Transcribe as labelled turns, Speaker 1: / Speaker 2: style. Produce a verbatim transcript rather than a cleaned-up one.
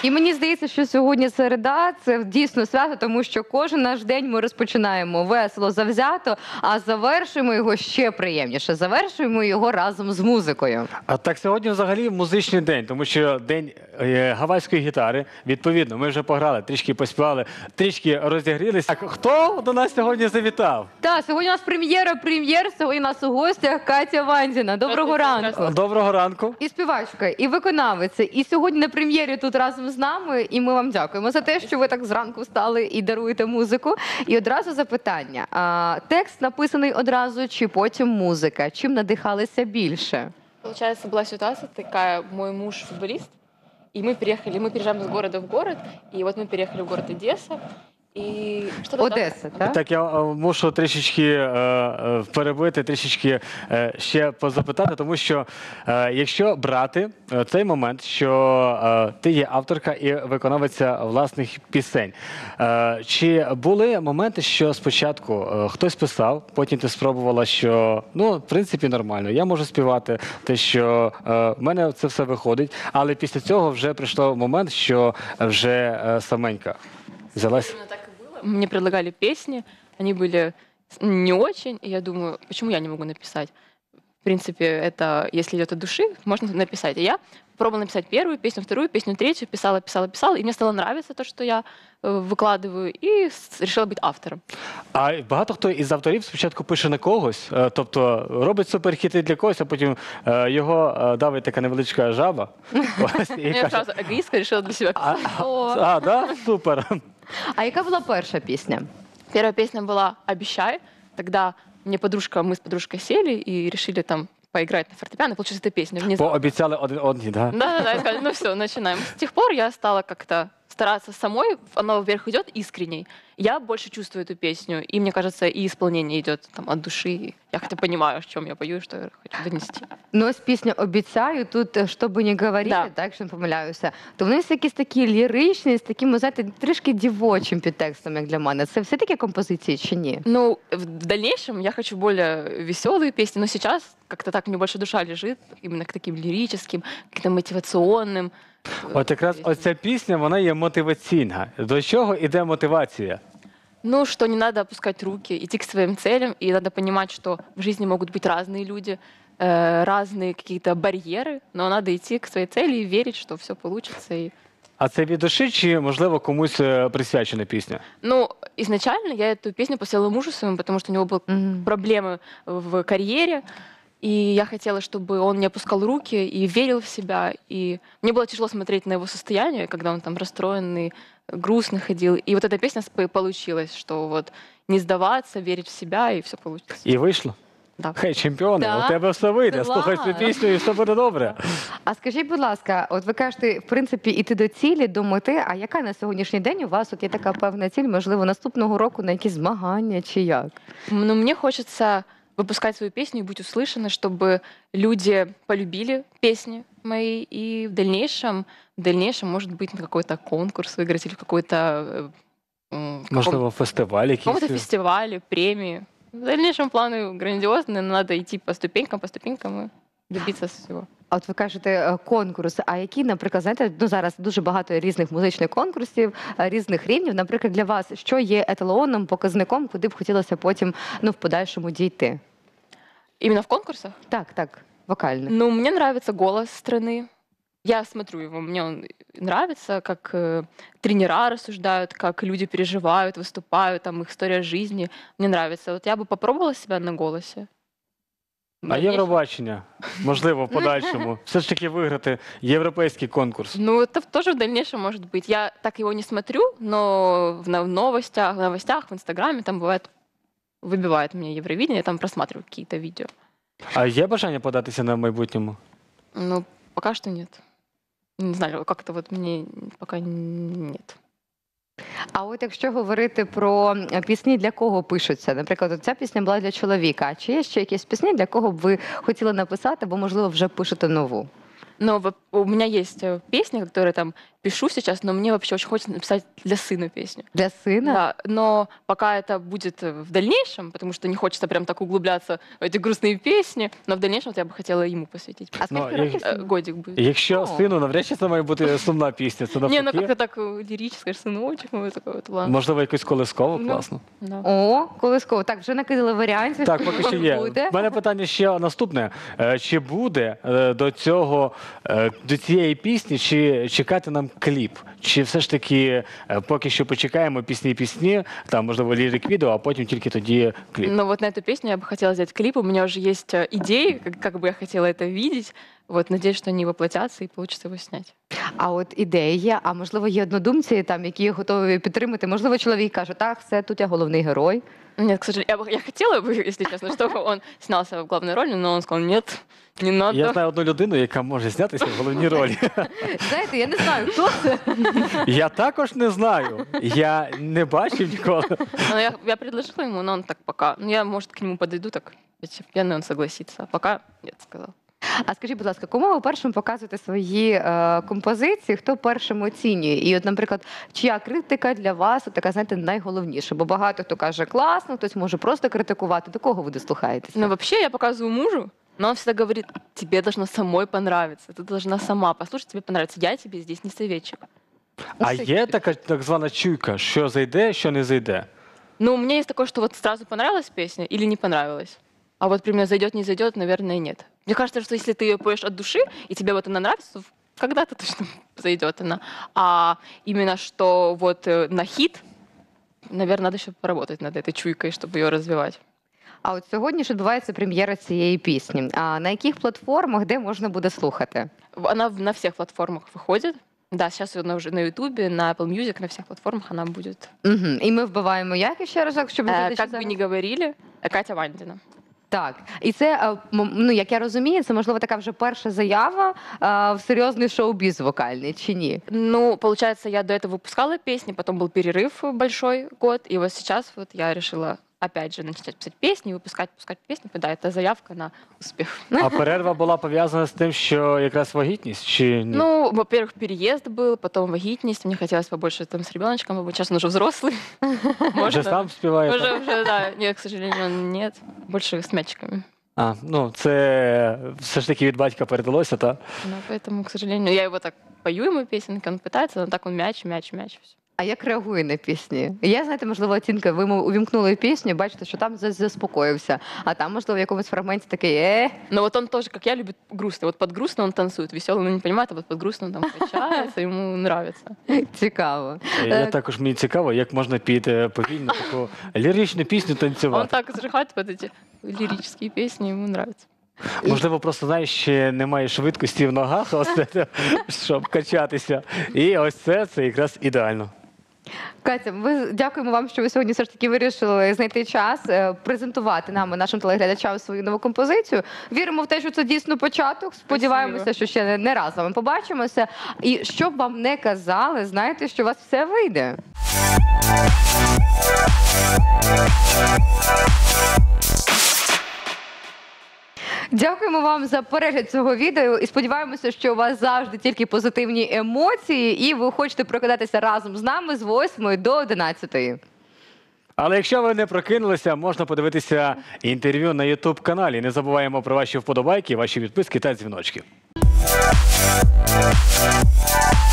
Speaker 1: І мені здається, що сьогодні середа – це дійсно свято, тому що кожен наш день ми розпочинаємо весело, завзято, а завершуємо його ще приємніше. Завершуємо його разом з музикою.
Speaker 2: А так сьогодні взагалі музичний день, тому що день е, гавайської гітари. Відповідно, ми вже пограли, трішки поспівали, трішки розігрілися. Так, хто до нас сьогодні завітав?
Speaker 1: Так, сьогодні у нас прем'єра, прем'єр, сьогодні у нас у гостях Катя Вандіна. Доброго ранку.
Speaker 2: Доброго ранку.
Speaker 1: І співачка, і виконавиця, і сьогодні на прем'єрі тут разом з нами, і ми вам дякуємо за те, що ви так зранку встали і даруєте музику. І одразу запитання. А, текст написаний одразу чи потім музика? Чим надихалися більше?
Speaker 3: Получается, была ситуация такая, мой муж футболист, и мы переехали, мы переезжаем из города в город, и вот мы переехали в город Одесса, и что-то там-
Speaker 1: Одеса, так?
Speaker 2: Так, я е, мушу трішечки е, е, перебити, трішечки е, ще позапитати, тому що е, якщо брати е, цей момент, що е, ти є авторка і виконавиця власних пісень, е, чи були моменти, що спочатку е, хтось писав, потім ти спробувала, що, ну, в принципі, нормально, я можу співати, те, що е, в мене це все виходить, але після цього вже прийшов момент, що вже е, саменька взялась?
Speaker 3: Именно так и было. Мне предлагали песни, они были не очень, и я думаю, почему я не могу написать? В принципе, это, если идет от души, можно написать. И я пробовала написать первую песню, вторую песню, третью, писала, писала, писала, и мне стало нравиться то, что я э, выкладываю, и с- решила быть автором.
Speaker 2: А багато хто із авторів спочатку пише на когось, е, тобто робить суперхіти для когось, а потім е, його е, давить така невеличка жаба. Ось, і
Speaker 3: Я
Speaker 2: каже,
Speaker 3: сразу эгоистка решила для себя
Speaker 2: а,
Speaker 3: писать.
Speaker 2: а, да? Супер.
Speaker 1: А яка була перша пісня?
Speaker 3: Первая песня была «Обещай». Тогда мне подружка, мы с подружкой сели и решили там поиграть на фортепиано, и получилась эта песня. Внезапно.
Speaker 2: Пообіцяли один одній, да?
Speaker 3: Да-да-да, и сказали, ну все, начинаем. С тех пор я стала как-то стараться самой, она вверх идет искренней. Я больше чувствую эту песню, и мне кажется, и исполнение идет там от души. Я хотя понимаю, о чем я пою, что я хочу донести.
Speaker 1: Ну, ось пісня «Обіцяю», тут, е, що би не говорити,
Speaker 3: Да.
Speaker 1: так, якщо не помиляюся, то вони всі якісь такі ліричні, з таким, ви знаєте, трішки дівочим підтекстом, як для мене. Це все такі композиції чи ні?
Speaker 3: Ну, в дальнейшем я хочу более веселые песни, но сейчас как-то так мне больше душа лежит именно к таким лирическим, каким-то мотивационным.
Speaker 2: От якраз
Speaker 3: песням.
Speaker 2: оця пісня, вона є мотиваційна. До чого йде мотивація?
Speaker 3: Ну, что не надо опускать руки, идти к своим целям, и надо понимать, что в жизни могут быть разные люди, э, разные какие-то барьеры, но надо идти к своей цели и верить, что все получится. И...
Speaker 2: А це від душі чи, можливо, комусь е, присвячена пісня?
Speaker 3: Ну, изначально я эту песню посвятила мужу своему, потому что у него были
Speaker 1: Мгм.
Speaker 3: проблемы в карьере, и я хотела, чтобы он не опускал руки и верил в себя. И мне было тяжело смотреть на его состояние, когда он там расстроенный, грустный ходил. И вот эта песня сп- получилась, что вот не сдаваться, верить в себя, и все получится.
Speaker 2: І вийшло?
Speaker 3: Да.
Speaker 2: Хей, чемпіони,
Speaker 1: Так.
Speaker 2: у тебе все вийде.
Speaker 1: Клас.
Speaker 2: Слухай цю пісню і все буде добре.
Speaker 1: А скажіть, будь ласка, от ви кажете, в принципі, іти до цілі, до мети, а яка на сьогоднішній день у вас от є така певна ціль, можливо, наступного року на якісь змагання чи як?
Speaker 3: М, Но мне хочется выпускать свою песню и быть услышанной, чтобы люди полюбили песни мои, и в дальнейшем, в дальнейшем, может быть, на какой-то конкурс выиграть или в какой-то э, м, каком-
Speaker 2: Можливо, фестиваль
Speaker 3: каком-то
Speaker 2: якийсь.
Speaker 3: фестивале, премии. В дальнейшем планы грандиозные, но надо идти по ступенькам, по ступенькам и добиться всего.
Speaker 1: А от ви кажете е, конкурс, а які, наприклад, знаєте, ну зараз дуже багато різних музичних конкурсів, е, різних рівнів. Наприклад, для вас що є еталоном, показником, куди б хотілося потім ну, в подальшому дійти?
Speaker 3: Именно в конкурсах?
Speaker 1: Так, так, вокальних.
Speaker 3: Ну, мне нравится голос страны. Я смотрю его, мне он нравится, как э, тренера рассуждают, как люди переживают, выступают, там их история жизни. Мне нравится. Вот я бы попробовала себя на голосе.
Speaker 2: А
Speaker 3: Дальнейшем-
Speaker 2: Євробачення, можливо, в подальшому. Все ж таки виграти європейський конкурс.
Speaker 3: Ну, это в- тоже в дальнейшем может быть. Я так его не смотрю, но в на- в новостях, в новостях, в Инстаграме там бывает, выбивает мне Евровидение, я там просматриваю какие-то видео.
Speaker 2: А є бажання податися на майбутньому?
Speaker 3: Ну, пока что нет. Не знаю, как-то вот мне пока нет.
Speaker 1: А от якщо говорити про е, пісні, для кого пишуться? Наприклад, от ця пісня була для чоловіка. А чи є ще якісь пісні, для кого б ви хотіли написати, або, можливо, вже пишете нову?
Speaker 3: Но во- у меня есть э, песни, которые там пишу сейчас, но мне вообще очень хочется написать для сына песню.
Speaker 1: Для сина?
Speaker 3: Да, но пока это будет в дальнейшем, потому что не хочется прям так углубляться в эти грустные песни, но в дальнейшем вот я бы хотела ему посвятить.
Speaker 1: А
Speaker 2: Ну,
Speaker 1: скільки
Speaker 2: я-
Speaker 1: років
Speaker 3: Э,
Speaker 1: сину?
Speaker 3: Годик будет.
Speaker 2: Якщо
Speaker 1: О.
Speaker 2: сину, навряд чи це має бути сумна пісня. Це
Speaker 3: Не, ну
Speaker 2: навпаки.
Speaker 3: как-то так э, лирическое, сыночек, ну, такое вот, ладно.
Speaker 2: Можливо, якусь колискову,
Speaker 3: Ну.
Speaker 2: класно.
Speaker 3: Да.
Speaker 1: О, колисково. Так, вже накидали варіантів.
Speaker 2: Так, поки що є.
Speaker 1: Буде.
Speaker 2: У мене питання ще наступне. Е, Чи буде е, до цього, е, до цієї пісні, чи чекати нам кліп? Чи все ж таки е, поки що почекаємо пісні-пісні, там, можливо, лірик-відео, а потім тільки тоді кліп?
Speaker 3: Но вот на эту песню я бы хотела сделать клип. У меня уже есть э, идеи, как, как бы я хотела это видеть. Вот, надеюсь, что они воплотятся и получится его снять.
Speaker 1: А от ідеї є, а можливо, є однодумці, там, які готові підтримати. Можливо, чоловік каже, так, все, тут я головний герой.
Speaker 3: Нет, к сожалению, я, бы- я хотела бы, если честно, чтобы он снялся в главной роли, но он сказал, нет, не надо.
Speaker 2: Я знаю одну людину, яка може знятися в головній ролі.
Speaker 1: Знаєте, я не знаю, хто це.
Speaker 2: Я також не знаю. Я не бачив ніколи.
Speaker 3: Но я, я предложила ему, но он так пока. Ну, я, может, к нему подойду, так постепенно он согласится. А пока нет, сказал.
Speaker 1: А скажіть, будь ласка, кому ви першим показуєте свої е, композиції, хто першим оцінює? І от, наприклад, чия критика для вас от така, знаєте, найголовніша? Бо багато хто каже класно, хтось може просто критикувати. До кого ви дослухаєтеся?
Speaker 3: Ну, вообще, я показываю мужу, но он всегда говорит, тебе должно самой понравиться, ты должна сама послушать, тебе понравится. Я тебе здесь не советчик.
Speaker 2: А є така так звана чуйка, що зайде, що не зайде.
Speaker 3: Ну, у меня есть такое, что вот сразу понравилась песня или не понравилась. А вот примерно зайдет, не зайдет, наверное, нет. Мне кажется, что если ты ее поешь от души, и тебе вот она нравится, то когда-то точно зайдет она. А именно что вот э, на хит, наверное, надо еще поработать над этой чуйкой, чтобы ее развивать.
Speaker 1: А от сьогодні ж відбувається прем'єра цієї пісні. А на яких платформах, де можна буде слухати?
Speaker 3: В- Она в- на всех платформах выходит. Да, сейчас она уже на Ютубе, на Apple Music, на всех платформах она будет.
Speaker 1: Угу. І ми вбиваємо як іще разок, щоб
Speaker 3: Э,
Speaker 1: глядачі
Speaker 3: как бы
Speaker 1: зараз-
Speaker 3: ни говорили, э, Катя Вандина.
Speaker 1: Так, і це е, м- ну як я розумію, це можливо така вже перша заява е, в серйозний шоу-біз вокальний, чи ні?
Speaker 3: Ну, получается, я до этого выпускала песни, потом был перерыв большой год, и вот сейчас вот я решила опять же начать писать песни, выпускать, выпускать песни. Да, это заявка на успех.
Speaker 2: А перерва була пов'язана з тим, що якраз вагітність, чи ні?
Speaker 3: Ну, во-первых, переезд был, потом вагитность. Мне хотелось побольше там с ребеночком побыть. Сейчас он уже взрослый.
Speaker 2: Вже
Speaker 3: Можно.
Speaker 2: сам співає? так?
Speaker 3: Уже, уже, да. Нет, к сожалению, он нет. Больше с мячиками.
Speaker 2: А, ну це все ж таки від батька передалося, так?
Speaker 3: Ну, поэтому, к сожалению, я его так пою ему песенки, он пытается, но так он мяч, мяч, мяч. Всё.
Speaker 1: А як реагує на пісні? Я, знаєте, можливо, оцінка, ви йому увімкнули пісню, бачите, що там зас- заспокоївся, а там, можливо, в якомусь фрагменті такий е.
Speaker 3: Но вот он тоже, как я, любит грустно. Вот под грустно он танцует, веселый, но не понимает, а вот под грустно он там качается, ему нравится.
Speaker 1: Цікаво.
Speaker 2: Я
Speaker 1: Е,
Speaker 2: також мені цікаво, як можна під е, повільну таку ліричну пісню
Speaker 3: Он
Speaker 2: танцювати.
Speaker 3: так зажигает под эти лирические песни, ему нравится.
Speaker 2: Можливо, просто знаєш, ще немає швидкості в ногах, ось це, щоб качатися. І ось це, це якраз ідеально.
Speaker 1: Катя, ми дякуємо вам, що ви сьогодні все ж таки вирішили знайти час, е, презентувати нам і нашим телеглядачам свою нову композицію. Віримо в те, що це дійсно початок. Сподіваємося, що ще не- не раз з вами побачимося. І що б вам не казали, знайте, що у вас все вийде. Дякуємо вам за перегляд цього відео і сподіваємося, що у вас завжди тільки позитивні емоції, і ви хочете прокидатися разом з нами з восьмої до одинадцятої.
Speaker 2: Але якщо ви не прокинулися, можна подивитися інтерв'ю на ютуб каналі. Не забуваємо про ваші вподобайки, ваші підписки та дзвіночки.